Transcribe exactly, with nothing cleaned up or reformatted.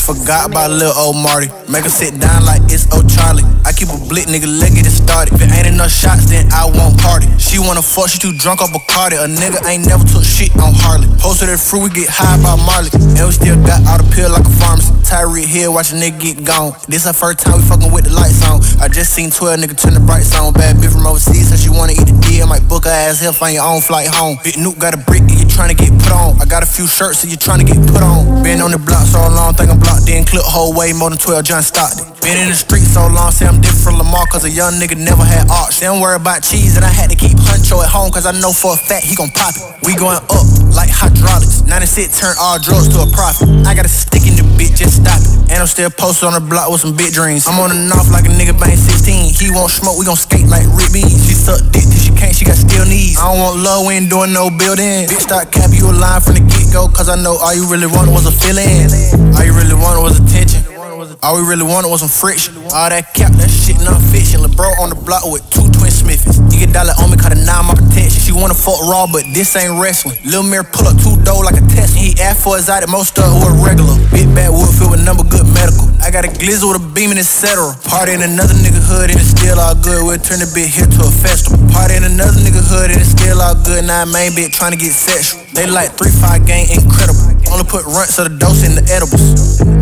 just forgot about little old Marty. Make her sit down like it's old Charlie. I keep a blick, nigga, let's get it started. If it ain't enough shots, then I won't party. She wanna fuck, she too drunk off Bacardi. A nigga ain't never took shit on Harley. Posted that fruit, we get high by Marley. And we still got all the pill like a pharmacy. Tyree here, watch a nigga get gone. This her first time we fucking with the lights on. I just seen twelve nigga turn the brights on. Bad bitch from overseas, so she wanna eat the deal. Might book her ass here, find your own flight home. Big Nuke got a brick and you tryna get put on. I got a few shirts, so you tryna get put on. Been on the block so long, think I'm blocked in. Clip whole way more than twelve, John Stockton. Been in the street so long, say I'm different from Lamar, cause a young nigga never had arch. They don't worry about cheese, and I had to keep Huncho at home, cause I know for a fact he gon' pop it. We going up like hydraulics. ninety-six turn all drugs to a profit. I got a stick in the bitch, just stop it. And I'm still posted on the block with some big dreams. I'm on the north like a nigga bang sixteen. He won't smoke, we gon' skate like Rick Beans. She suck dick till she can't, she got steel knees. I don't want love, we ain't doing no building. Bitch, start capping you a line from the get-go, cause I know all you really wanted was a feeling. All you really wanted was attention. All we really wanted was some friction. All that cap, that shit non-fiction. Lil' bro on the block with two twin Smithies. You get dollar on me, cause the nine my protection. She wanna fuck raw, but this ain't wrestling. Lil' Mirror pull up two dough like a test. He asked for his eye, most of it was regular. Big bad wood filled with number good medical. I got a glizzy with a beam and et cetera. Party in another nigga hood and it's still all good. We'll turn the bit here to a festival. Party in another nigga hood and it's still all good. Now main bitch trying to get sexual. They like three five gang incredible. Only put runts of the dose in the edibles.